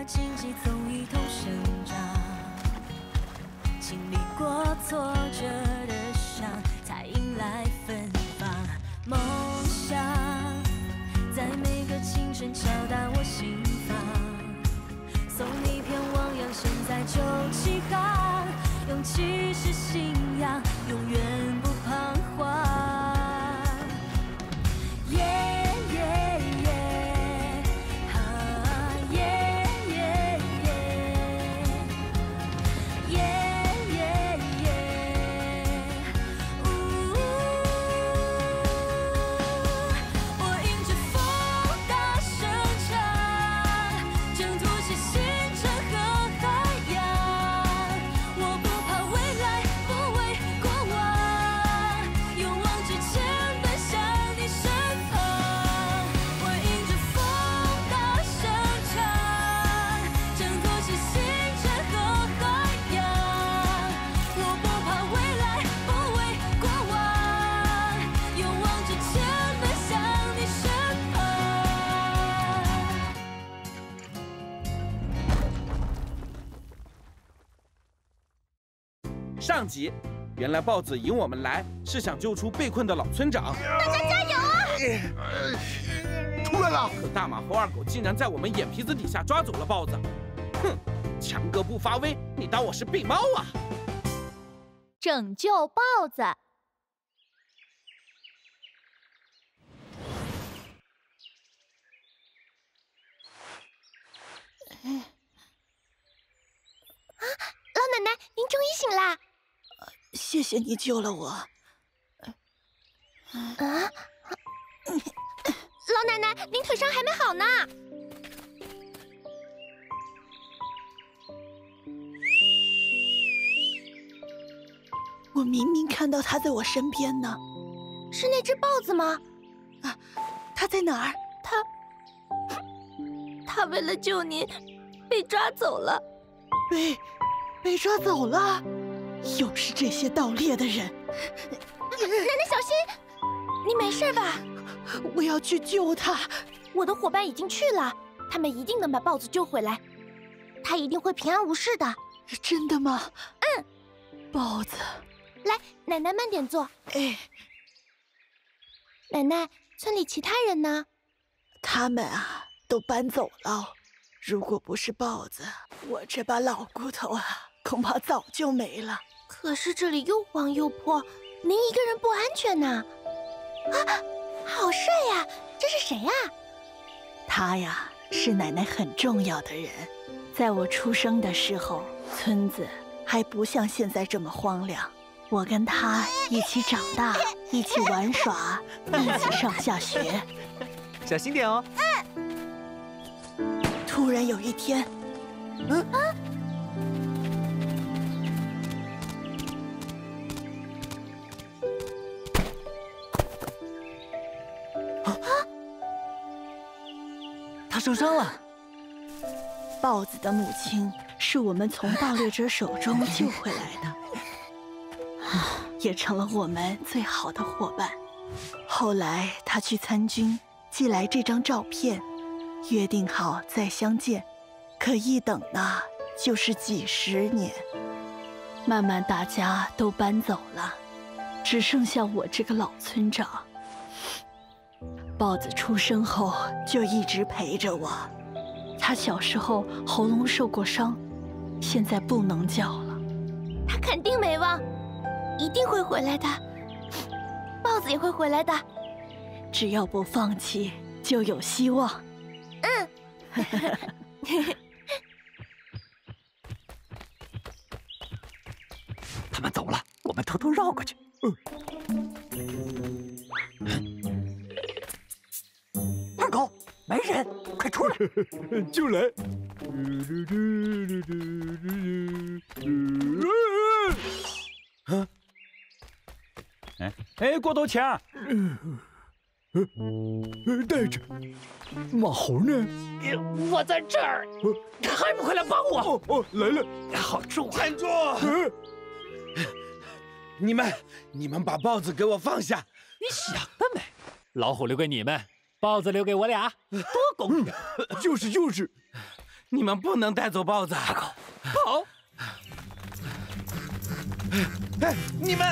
荆棘总一同生长，经历过挫折的伤，才迎来芬芳。梦想在每个清晨敲打我心房，送你片汪洋，现在就起航。勇气是信仰，永远不彷徨。 上集，原来豹子引我们来是想救出被困的老村长。 大家加油啊！ 出来了！ 可大马猴二狗竟然在我们眼皮子底下抓走了豹子。哼，强哥不发威，你当我是病猫啊？ 拯救豹子。啊！老奶奶，您终于醒啦！ 谢谢你救了我。 老奶奶，您腿伤还没好呢。 我明明看到他在我身边呢。 是那只豹子吗？ 啊，他在哪儿？ 他为了救您，被抓走了。 被抓走了。 又是这些盗猎的人！ 奶奶小心，你没事吧？ 我要去救他。 我的伙伴已经去了，他们一定能把豹子救回来，他一定会平安无事的。 真的吗？ 嗯。 豹子， 来，奶奶慢点坐。 哎， 奶奶，村里其他人呢？ 他们啊，都搬走了。如果不是豹子，我这把老骨头啊，恐怕早就没了。 可是这里又黄又破，您一个人不安全呐！啊，好帅呀！这是谁呀？ 他呀，是奶奶很重要的人。在我出生的时候，村子还不像现在这么荒凉。我跟他一起长大，一起玩耍，一起上下学。 小心点哦。 突然有一天， 他受伤了。 豹子的母亲是我们从盗猎者手中救回来的，也成了我们最好的伙伴。后来他去参军，寄来这张照片，约定好再相见。可一等呢，就是几十年。慢慢大家都搬走了，只剩下我这个老村长。 豹子出生后就一直陪着我。他小时候喉咙受过伤，现在不能叫了。 他肯定没忘，一定会回来的。豹子也会回来的。 只要不放弃，就有希望。 他们走了，我们偷偷绕过去。二狗，没人，快出来！ 就来。 哎，郭头强， 带着。马猴呢？ 我在这儿，还不快来帮我？ 哦，来了。 好重！ 站住！你们把豹子给我放下！ 你想得美！老虎留给你们，豹子留给我俩，多公平！ 就是。 你们不能带走豹子。 跑！ 哎，你们！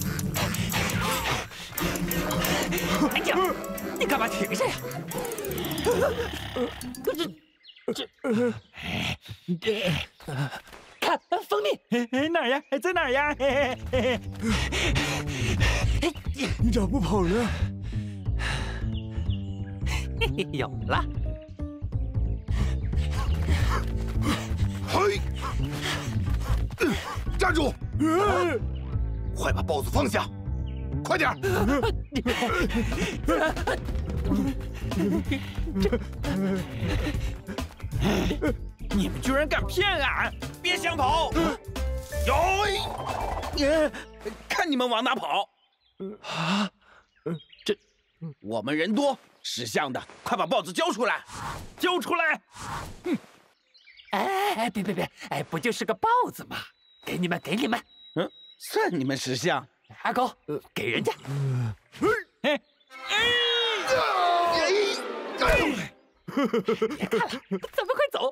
哎呀，你干嘛停下呀？看，蜂蜜哪儿呀？在哪儿呀？你咋不跑呢？ 有了。 嘿，站住！快把豹子放下！快点！ 你们居然敢骗俺！别想跑！哟！看你们往哪跑！啊！我们人多，识相的，快把豹子交出来！交出来！ 哼！哎，别！哎，不就是个豹子吗？给你们。 算你们识相。 阿狗，给人家。别看了，咱们快走。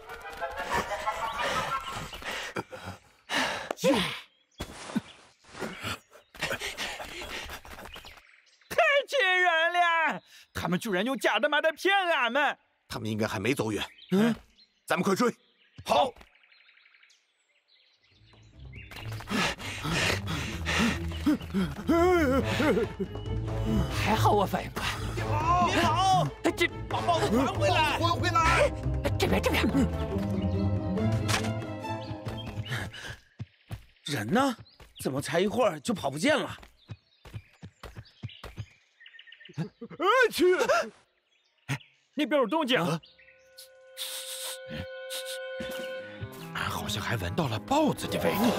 太气人了！他们居然用假的麻袋骗俺们。 他们应该还没走远。咱们快追！ 好。 还好我反应快。 别跑！ 这把豹子还回来！ 还回来！ 这边。 人呢？怎么才一会儿就跑不见了？ 去！ 那边有动静。俺好像还闻到了豹子的味道。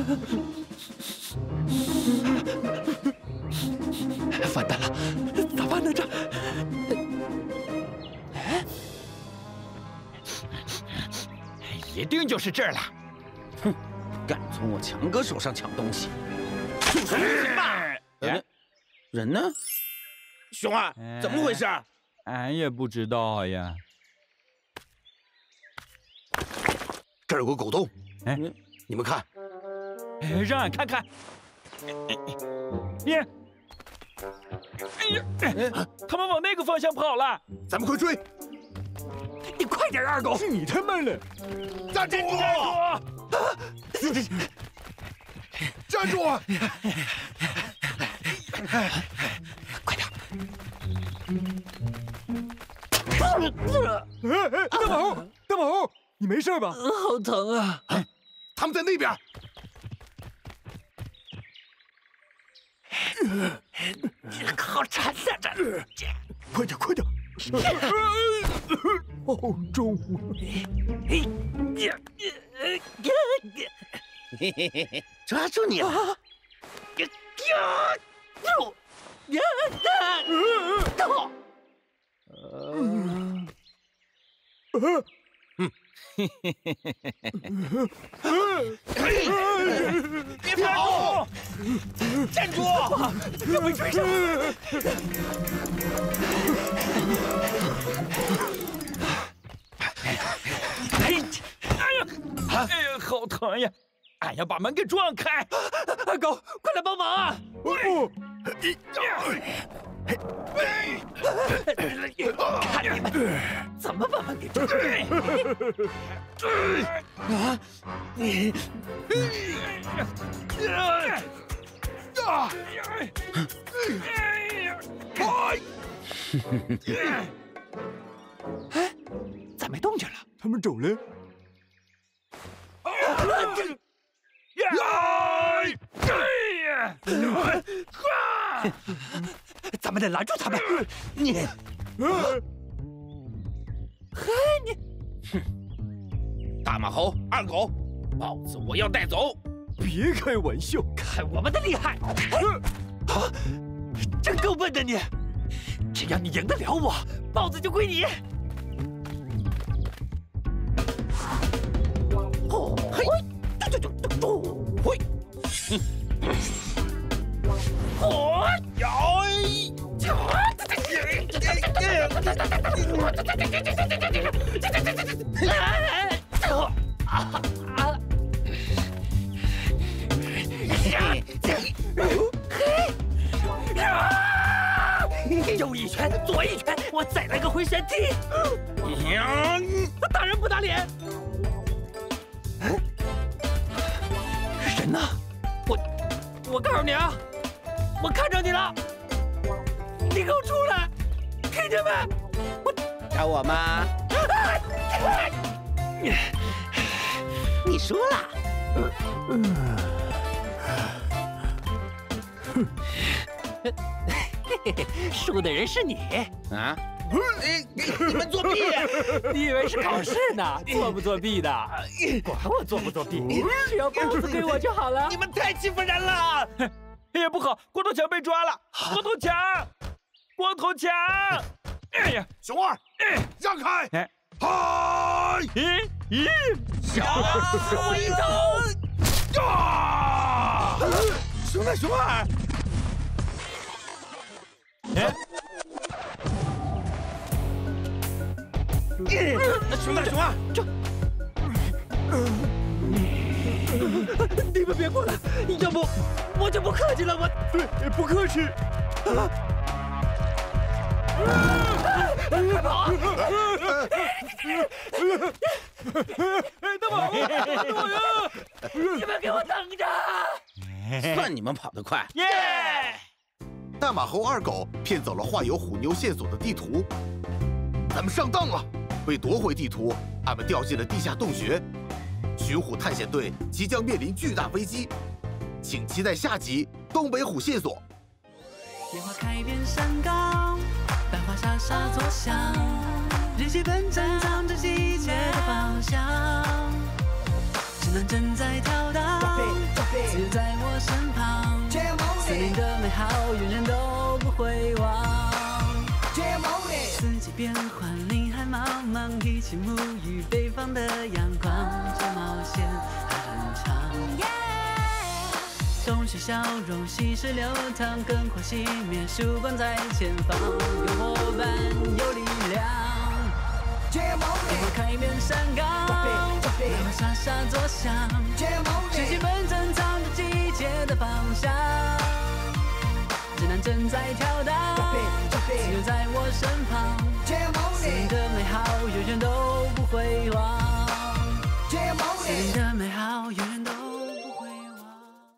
完蛋了，咋办呢这？ 一定就是这儿了！哼，敢从我强哥手上抢东西，住手行吧！人呢？熊二，怎么回事？ 俺也不知道呀。 这儿有个狗洞，你们看。 让俺看看。别！哎呀，他们往那个方向跑了。 咱们快追！ 你快点，二狗！ 是你太慢了。站住！站住！ 快点！ 大宝，你没事吧？ 好疼啊！ 他们在那边。 好馋啊！这， 快点！好重啊！ 抓住你了！别跑！站住！ 要被追上！ 哎呀，好疼呀！俺要把门给撞开！ 二狗，快来帮忙啊！看你们怎么把门给撞开！ 啊！你！ 哎，咋没动静了？ 他们走了。 咱们得拦住他们！ 你，大马猴、二狗，豹子我要带走！ 别开玩笑， 看我们的厉害！啊，真够笨的你！只要你赢得了我，豹子就归你。哦，嘿，嘿，哦， 右一拳，左一拳，我再来个回旋踢！打人不打脸。人呢？我告诉你啊，我看着你了，你给我出来，听见没？ 找我吗？你输了。 输的人是你啊！你们作弊！ 你以为是考试呢？作不作弊的？管我作不作弊，只要包子给我就好了。 你们太欺负人了！ 哎，不好，光头强被抓了！光头强，光头强！哎呀， 熊二，让开！ 哎， 嗨！ 咦， 小我一头！ 啊！ 熊二！哎， 熊二， 你们别过来，要不我就不客气了。 对，不客气。 快跑！ 大宝， 你们给我等着！ 算你们跑得快！ 耶！ 大马猴二狗骗走了画有虎妞线索的地图，咱们上当了。为夺回地图，俺们掉进了地下洞穴，巡虎探险队即将面临巨大危机，请期待下集《东北虎线索》。 烟花开遍山岗，百花沙沙作响，日记本珍藏着季节的芳香。指南针在跳荡，自由在我身旁，森林的美好永远都不会忘。四季变换，林海茫茫，一起沐浴北方的阳光，这冒险还很长。冬雪笑容，细水流淌，灯火熄灭，曙光在前方，有伙伴，有力量。烟花开遍山岗，百花沙沙作响，日记本珍藏着季节的芳香。指南针在跳荡，自由在我身旁，